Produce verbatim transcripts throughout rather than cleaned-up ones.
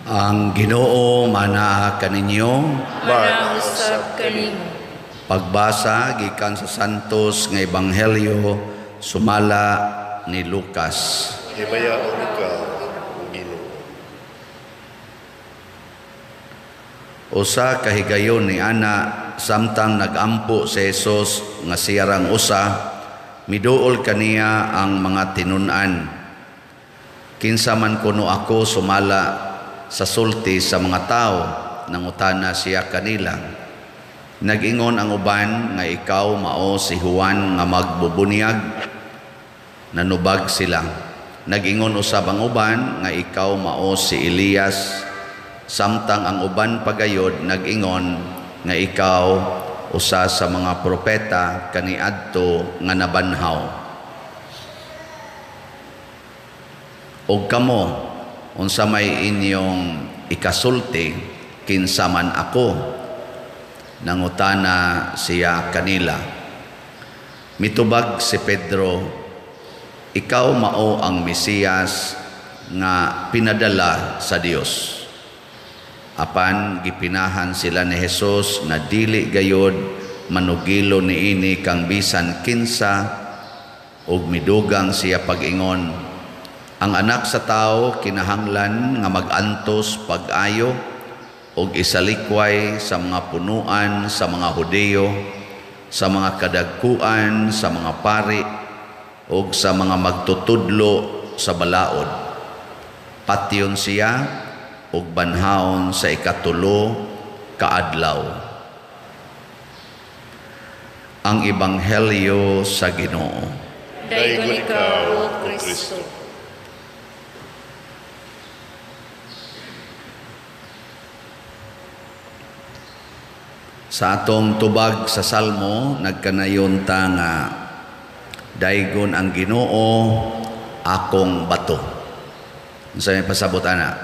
Ang Ginoo mana kaninyo, manausab kanimo. Pagbasa gikan sa Santos nga Ebanghelyo sumala ni Lucas. Himayaon ka, O Ginoo. Usa kahigayon ni ana samtang nagampo si Jesus nga siyarang usa, miduol kaniya ang mga tinun-an. Kinsa man kuno ako sumala sa sulti sa mga tao, nangutana siya kanila. Nag-ingon ang uban nga ikaw mao si Juan nga magbubunyag. Nanubag sila. Nag-ingon usab ang uban nga ikaw mao si Elias. Samtang ang uban pagayod nag-ingon nga ikaw usa sa mga propeta kaniadto nga nabanhaw. Og kamo unsa may inyong ikasulti, kinsa man ako? Nangutana siya kanila. Mitubag si Pedro, ikaw mao ang Mesiyas nga pinadala sa Dios. Apan gipinahan sila ni Jesus na dili gayod manugilo niini kang bisan kinsa, ug midugang siya pag-ingon, ang anak sa tao kinahanglan nga mag-antos pag-ayo ug isalikway sa mga punuan sa mga Hudiyo, sa mga kadagkuan, sa mga pari ug sa mga magtutudlo sa balaod. Patyon siya ug banhaon sa ikatulo kaadlaw. Ang Ebanghelyo sa Ginoo. Daygon ikaw, O Kristo. Sa atong tubag sa Salmo, nagkanayon ta nga daygon ang Ginoo akong bato. Unsa may pasabot ana?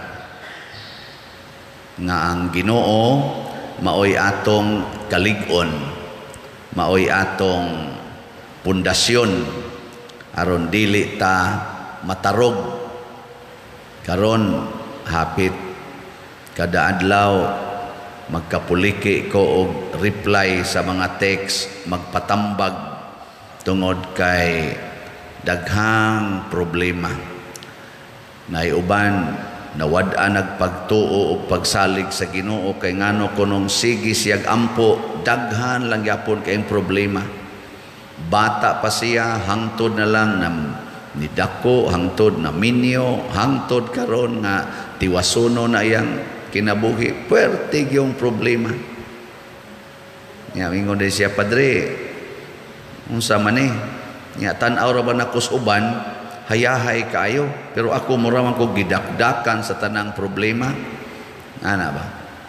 Nga ang Ginoo maoy atong kalig-on, maoy atong pundasyon aron dili ta matarog. Karon hapit kada adlaw magkapuliki ko og reply sa mga text, magpatambag tungod kay daghang problema. Naiuban nawad-a nagpagtuo og pagsalig sa Ginoo kay ngano kunong sige siyag ampo, daghan lang gyapon kay problema. Bata pa siya, hangtod na lang na nidako, hangtod na minyo, hangtod karon nga tiwasuno na iyang kinabuhi, puwerte yung problema. Nga, mingon din siya, Padre, unsa man eh, nga, tanaw ra ba na kus uban, hayahay kaayo, pero ako mura man ko gidakdakan sa tanang problema. Ana ba?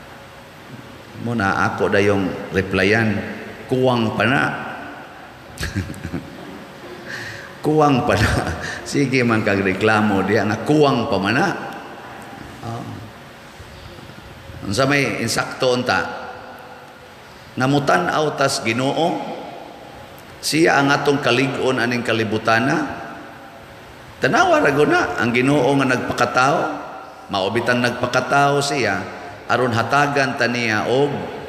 Muna ako da yung replyan, kuwang pa na. Kuwang pa na. Sige man kag reklamo diya nga kuwang pa man na. Oh. Unsa may insakto unta, namutan-aw tas Ginoo, siya ang atong kalig-on aning kalibutana. Tanawa ra guna ang Ginoo nga nagpakatao, maobitang nagpakatao siya aron hatagan ta niya og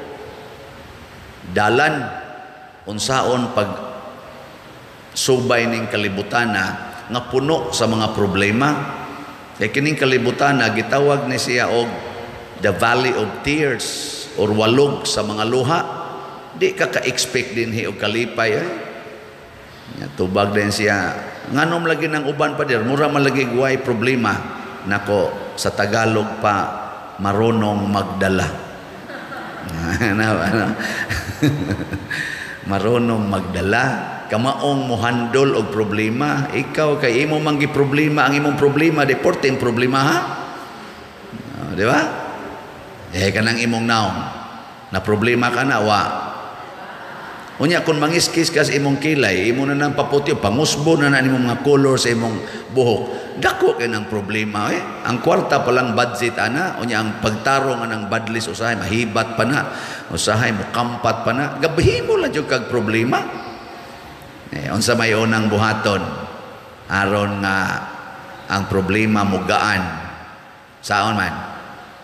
dalan unsaon pag subay ning kalibutana nga puno sa mga problema. Kay kining kalibutana gitawag ni siya og the valley of tears or walog sa mga luha. Di ka ka-expect din hi og kalipay eh. Tubag din siya. Nganom lagi ng uban pa dir, mura man lagi guway problema. Nako, sa Tagalog pa marunong magdala. Ano ba? Marunong magdala. Kamaong muhandol og problema. Ikaw kay imo manggi problema, ang imong problema di porteng problema ha. Di ba? Eh, kanang imong naong, na problema ka na, wa. Unya, kung mangiskis ka sa imong kilay, imo na nang paputi, pangusbo na na imong mga color sa imong buhok, dako kayo ng problema, eh. Ang kwarta palang budget, ana. Unya, ang pagtarong ng badlis, usahay, mahibat pa na. Usahay, mukampat pa na. Gabihimo lang yung kag problema. Eh, unsa may unang buhaton, aron nga ang problema mugaan. Saon man?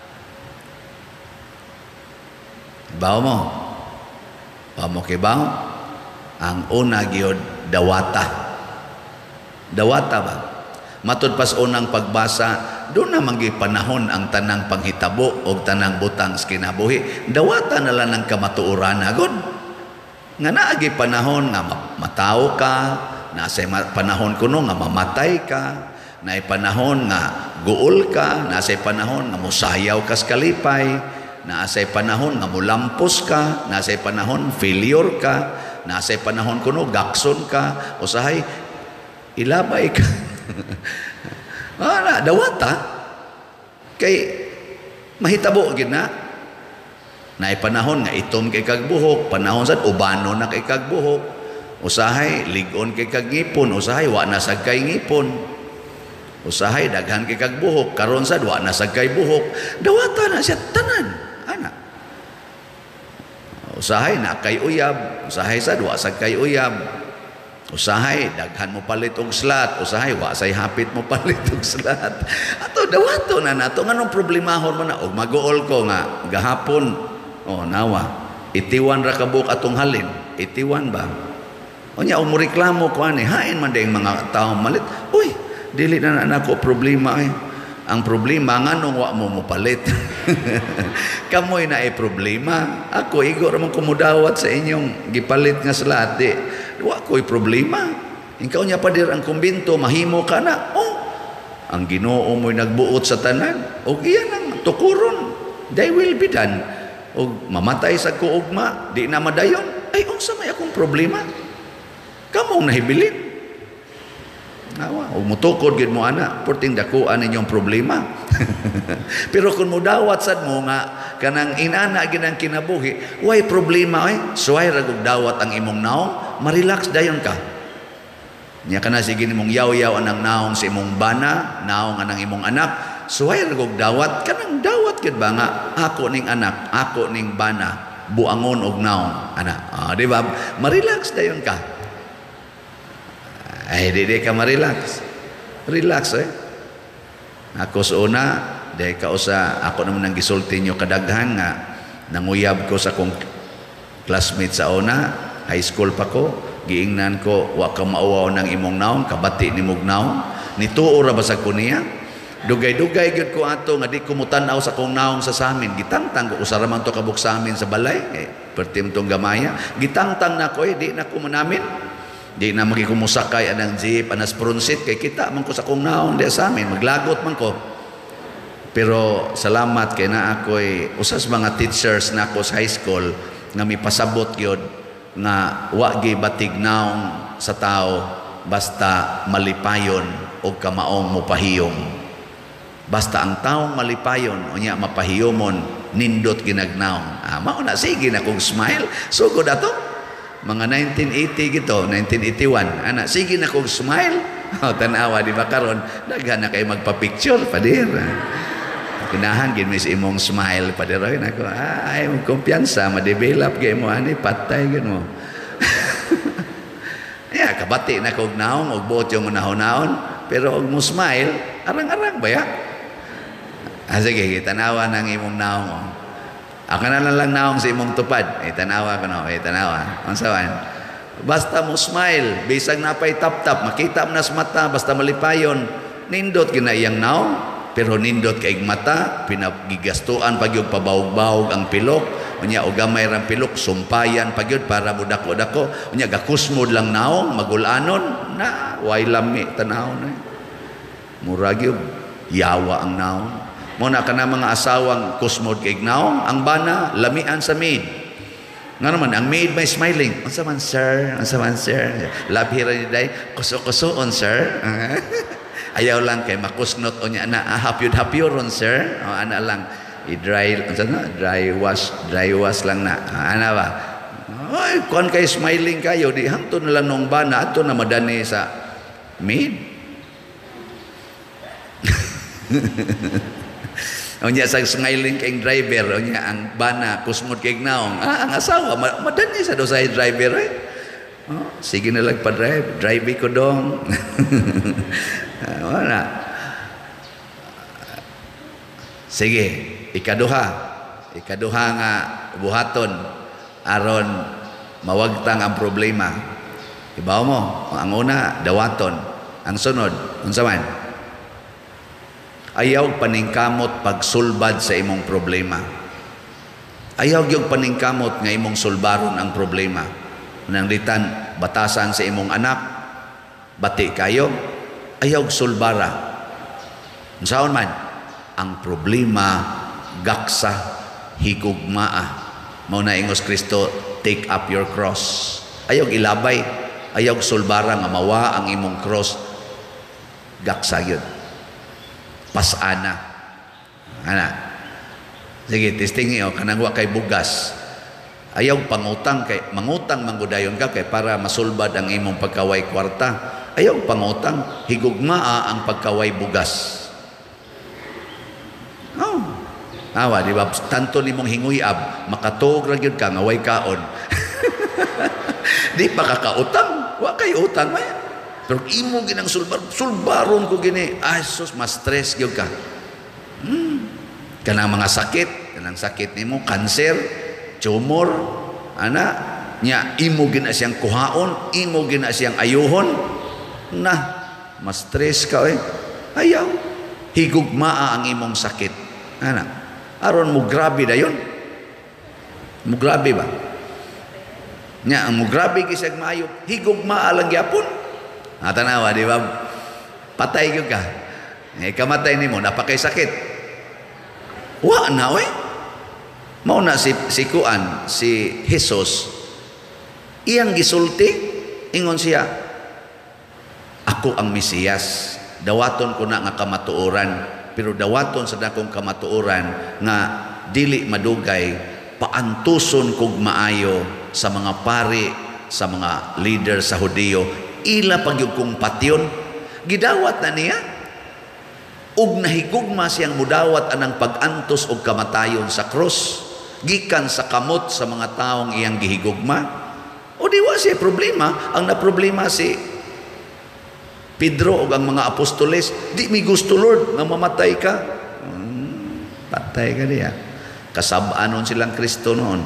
Bawo mo. Bawo mo kay bawo. Ang una gyud dawata. Dawata ba? Matud pas unang pagbasa, doon na magi panahon ang tanang panghitabo o tanang butang sa kinabuhi. Dawata na lang ng kamatuoran agad. Nga naagi panahon nga matao ka, nasa panahon kuno nga mamatay ka, na panahon nga guol ka, nasa panahon nga musayaw ka sa kalipay, nasa panahon nga mulampos ka, nasa panahon failure ka, nasa panahon kuno gakson ka, usahay ilabay ka. Wala, dawata. Kay mahitabo gid na. Naay panahon nga itom kay kagbuhok, panahon sad ubano na kay kagbuhok. Usahay ligon kay kagngipon, usahay wa na sad kay ngipon. Usahay daghan kay kagbuhok, karon sad wa na sad kay buhok. Dawata na siya tanan. Ana. Usahay na kay uyab, usahay sad wa sad kay uyab. Usahay daghan mo palit og slat, usahay wa say hapit mo palit og slat. Ato dawato na nato nganong problemahon man na og maguol ko nga gahapon. Oh nawa, itiwan ra kabuk atong halin. Itiwan ba? Unya og mo reklamo ko ani, hain man dayong mga tawo malit. Uy, dili na na nako problema eh. Ang problema nganong wa mo mo palit. Kamoy na ay problema. Ako igor man kumudawat sa inyong gipalit nga slat di. Wa ko'y problema. Ikaw niya pa dir ang kumbinto, mahimo ka na. Oh, ang Ginoo mo'y nagbuot sa tanan. O iyan ang tukuron. They will be done. O mamatay sa kuugma, di na madayon. Ay, unsa may akong problema? Kamong nahibilin. Nawa, o mutukod gid mo ana, porting dakuan ninyong problema. Pero kung mudawat sad mo nga kanang inana gid ang kinabuhi, way problema ay, suway ra gud dawat ang imong naong, ma-relax dayon ka. Nya kana sige nimong yaw-yaw anang naong sa imong bana, naong anang imong anak, suway ra gud dawat kanang dawat gid ba nga ako ning anak, ako ning bana, buangon og naong ana. Ah, di ba? Ma-relax dayon ka. Ay, di, di ka ma-relax. Relax eh. Ako sa una, di ka usa, ako naman ang gisulti nyo kadaghan nga, nanguyab ko sa kong classmate sa una, high school pa ko, giingnan ko, wa ka mauwaw ng imong naong, kabati ni mong naong, nituo ra ba sa kuniya? Dugay-dugay gyud ko ato, nga di kumutan-aw sa kong naong sa samin, gitangtang ko, usara man to kabuk sa amin sa balay, eh, pertim tong gamaya, gitangtang na ko eh, di na ko manamin. Di na makikumusakay anang jeep, anas pronsit, kay kita man ko sa kong naon, di sa amin, maglagot man ko. Pero salamat kay na ako'y, usas mga teachers na ako sa high school, nga may pasabot yun, nga wagi batig naong sa tao, basta malipayon o kamaong mupahiyom. Basta ang taong malipayon, o niya mapahiyomon, nindot ginagnaong. Ah, mauna, sige na kong smile, sugod ato. Mga nineteen eighty gito, nineteen eighty-one. Ana, sige na kong smile. Oh, tanawa di ba karon, daghan na kay magpa-picture padir. Kinahan gid mi sa imong smile padir oy nako. Ay, mo kumpiyansa, ma-develop gay mo ani patay gid mo. Ya, kabati na kog naong og buot yung manahon-naon, pero og mo smile, arang-arang ba ya? Ah, sige, tanawa nang imong naong. Oh. Ako na lang naong sa imong tupad. Ay, tanawa ko na. Ay, tanawa. Ang sawan. Basta mo smile. Bisag na pa'y tap-tap. Makita mo na sa mata. Basta malipayon. Nindot kinaiyang naong. Pero nindot kaig mata. Pinagigastuan pag yung pabawag-bawag ang pilok. Unya, o gamay rang pilok. Sumpayan pag yun para mo dako-dako. Unya, gakusmod lang naong. Magulanon. Na, way lami. Tanahon eh. Murag yun. Yawa ang naong. Muna ka na mga asawang kusmod kay naong, ang bana, lamian sa maid. Nga naman, ang maid may smiling. Unsa man, sir? Unsa man, sir? Labhira ni day, kuso-kusoon, sir? Ayaw lang kay makusnot o niya na, ah, hapyod-hapyoron, sir? O, ana lang, i-dry, unsa na? Dry wash, dry wash lang na. Ah, ana ba? Ay, kung kay smiling kayo, di hangto na lang nung bana, ato na madani sa maid. Unya sa smiling kay driver, unya ang bana kusmod kay naong. Ah, ang asawa madani sa do sa driver eh. Oh, sige na lang pa drive, drive ko dong. Wala. Sige, ikaduha. Ikaduha nga buhaton aron mawagtang ang problema. Ibaw mo, ang una dawaton, ang sunod unsa man? Ayaw paningkamot pagsulbad sa imong problema. Ayaw gyud paningkamot nga imong sulbaron ang problema. Nanglitan batasan sa imong anak, bati kayo, ayaw sulbara. Unsaon man? Ang problema gaksa higugmaa. Mao na ingos Kristo, take up your cross. Ayaw ilabay, ayaw sulbara nga mawa ang imong cross. Gaksa gyud. Pasana. Ana. Sige, testingi o kanang wa kay bugas. Ayaw pangutang kay mangutang manggudayon ka kay para masulbad ang imong pagkaway kwarta. Ayaw pangutang, higugmaa ang pagkaway bugas. Oh. Awa, di ba? Tanto nimong hinguyab, makatuog ra gyud ka nga way kaon. Di pa kakautang, wa kay utang man. Pero imo ginang sulbar, sulbaron ko gini. Ay, sus, mas stress gyud ka. Hmm. Kanang mga sakit, kanang sakit nimo, kanser, tumor, ana, nya imo gina siyang kuhaon, imo gina siyang ayuhon. Na, mas stress ka eh. Ayaw. Higugmaa ang imong sakit. Ana, aron mo grabe dayon. Mo grabe ba? Nya ang mo grabe kisag maayo, higugmaa lang gyapon. Ah, tanawa, di ba? Patay gyud ka. Eh, kamatay nimo, napakay sakit. Wa na, oy. Mao na si, si Kuan, si Jesus, iyang gisulti, ingon siya, ako ang Mesiyas. Dawaton ko na nga kamatuoran, pero dawaton sa dakong kamatuoran nga dili madugay, paantuson kog maayo sa mga pari, sa mga leader sa Hudiyo, ila pagyug kong patyon, gidawat na niya, ug nahigugma siyang mudawat anang pag-antos og kamatayon sa krus, gikan sa kamot sa mga taong iyang gihigugma. O di wa siya problema, ang naproblema si Pedro ug ang mga apostoles, di mi gusto Lord nga mamatay ka. Hmm, patay ka diya. Kasab-anon silang Kristo noon.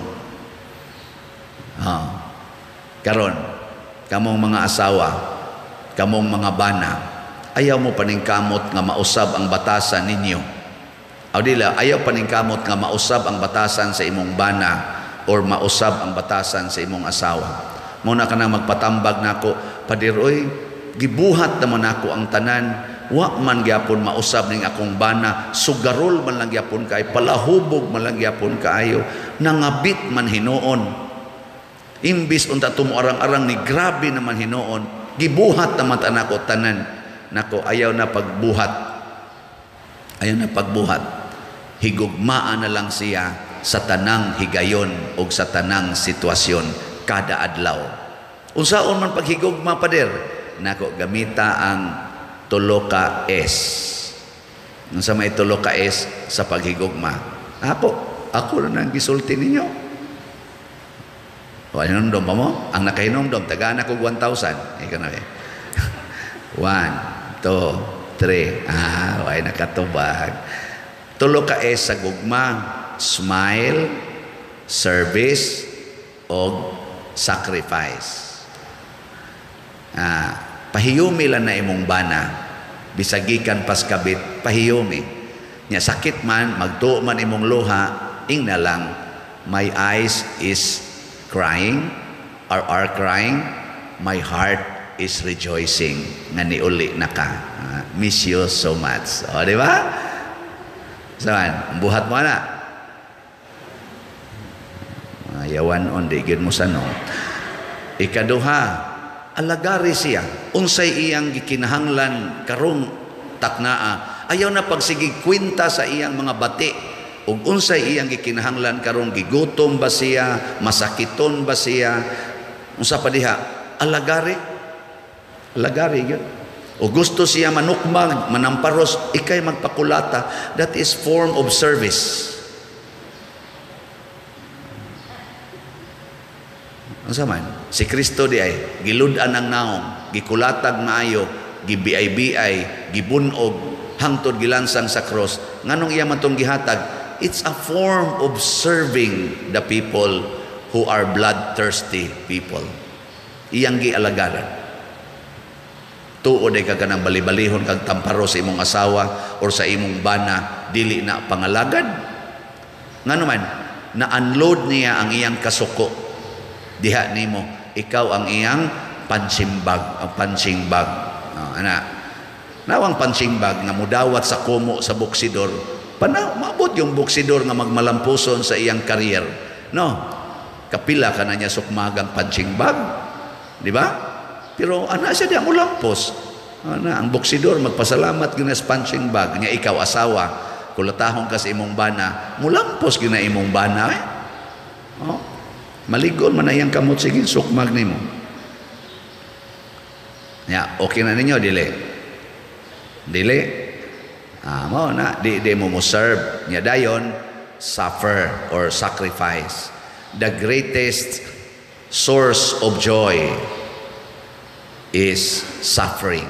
Ah. Karon, kamong mga asawa, kamong mga bana, ayaw mo paningkamot nga mausab ang batasan ninyo. O dila, ayaw paningkamot nga mausab ang batasan sa imong bana or mausab ang batasan sa imong asawa. Muna ka na magpatambag nako, padiroy, gibuhat naman ako ang tanan, wa man gyapon mausab ning akong bana, sugarol man lang gyapon kay, palahubog man lang gyapon kaayo, nangabit man hinuon. Imbis unta tumuarang-arang ni grabe naman hinuon, gibuhat naman tanako tanan. Nako, ayaw na pagbuhat. Ayaw na pagbuhat. Higugmaan na lang siya sa tanang higayon o sa tanang sitwasyon kada adlaw. Unsaon man paghigugma pader? Nako, gamita ang tulo ka S. Unsa may tulo ka S sa paghigugma? Apo, ako na nang gisulti ninyo. O, hinumdom pa mo? Ang nakahinumdom, tagaan ako one thousand. Ikaw na eh. One, two, three. Ah, why nakatubag. Tulo ka S sa gugma. Smile, service, o sacrifice. Ah, pahiyumi lang na imong bana. Bisagikan pas kabit, pahiyumi. Nya sakit man, magtuo man imong luha, ing na lang, my eyes is crying or are crying, my heart is rejoicing. Nga niuli na ka. Uh, miss you so much. O, di ba? Saan? Buhat mo na. Ayawan on, digid mo sa no. Ikaduha, alagari siya. Unsay iyang gikinahanglan karong taknaa. Ayaw na pagsigig kwinta sa iyang mga bati. Ug unsay iyang gikinahanglan karong gigutom ba siya, masakiton ba siya, unsa pa diha, alagari, alagari yun. O gusto siya manukmag, manamparos, ikay magpakulata, that is form of service. Unsa man? Si Kristo di ay giludan ang naong, gikulatag maayo, gibiay-biay, gibunog, hangtod gilansang sa cross. Nganong iya man tong gihatag? It's a form of serving the people who are bloodthirsty people. Iyang gialagaran. Tuod ay ka kanang balibalihon kag tamparo sa imong asawa or sa imong bana, dili na pangalagad. Nga naman, na-unload niya ang iyang kasuko. Diha nimo, ikaw ang iyang punching bag, ang punching bag. Oh, ana. Nawang punching bag nga mudawat sa kumo sa boksidor, pana maabot yung boksidor nga magmalampuson sa iyang career. No. Kapila ka na niya sukmagang punching bag. Di ba? Pero ana siya diya mulampos. Ana, ang boksidor magpasalamat gyud sa punching bag nya ikaw asawa, kulatahon ka sa imong bana, mulampos gyud na imong bana. Eh? Oh. Maligon man na iyang kamot, sige, sukmag nimo. Ya, okay na ninyo, dili. Dili. Ah, mo na, di, di mo mo serve. Nya dayon, suffer or sacrifice. The greatest source of joy is suffering.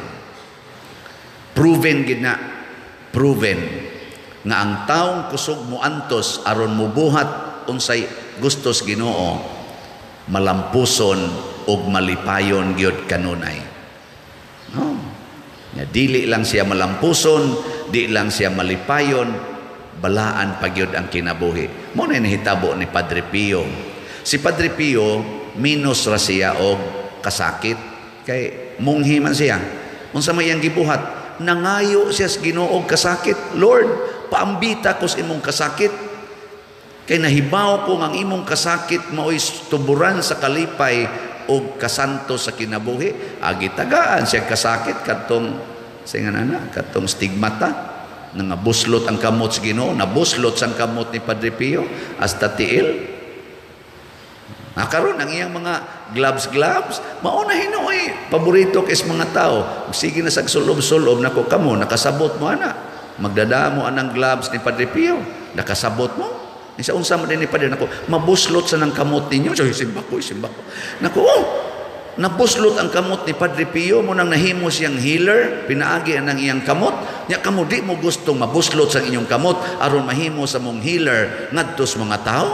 Proven gid na, proven nga ang taong kusog mo antos aron mubuhat unsay gustos Ginoo, malampuson og malipayon gyud kanunay. No. Ya, dili lang siya malampuson, di lang siya malipayon, balaan pa gyud ang kinabuhi. Mo na nahitabo ni Padre Pio. Si Padre Pio minus ra siya og kasakit kay munghi man siya. Unsa may iyang gibuhat? Nangayo siya sa Ginoo og kasakit. Lord, paambita ko sa imong kasakit. Kay nahibaw ko ang imong kasakit mao'y tuburan sa kalipay o kasanto sa kinabuhi. Agi tagaan siya kasakit katong sa nga na katong stigmata nga buslot ang kamot sa Ginoo, nabuslot sang kamot ni Padre Pio hasta tiil. Nakaroon ang iyang mga gloves-gloves, mao na hinoy paborito kis mga tao. Sige na sag sulob-sulob nako kamo nakasabot mo ana. Magdadamo anang gloves ni Padre Pio, nakasabot mo. Isa unsa man din ni Padre nako, mabuslot sa nang kamot ninyo. So simba ko, simba ko. Nako, oh, nabuslot ang kamot ni Padre Pio mo nang nahimo siyang healer, pinaagi ang iyang kamot. Nya kamo di mo gustong mabuslot sa inyong kamot aron mahimo sa mong healer ngadto sa mga tao.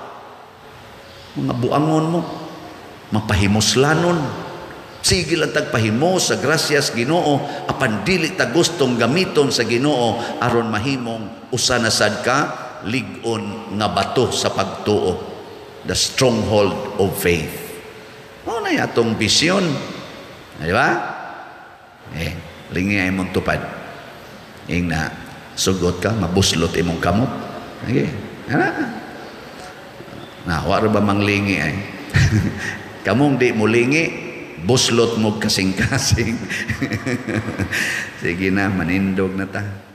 Mga buangon mo, mapahimuslanon. Sige lang tagpahimo sa grasyas Ginoo, apan dili ta gustong gamiton sa Ginoo aron mahimong usa na sad ka lig-on nga bato sa pagtuo, the stronghold of faith. Ano na yatong bisyon? Di ba? Eh, lingi ay mong tupad. Ing na sugot ka, mabuslot imong kamot. Okay. Ano? Na, wala ba manglingi ay? Kamong di mo lingi, buslot mo kasing-kasing. Sige na, manindog na ta.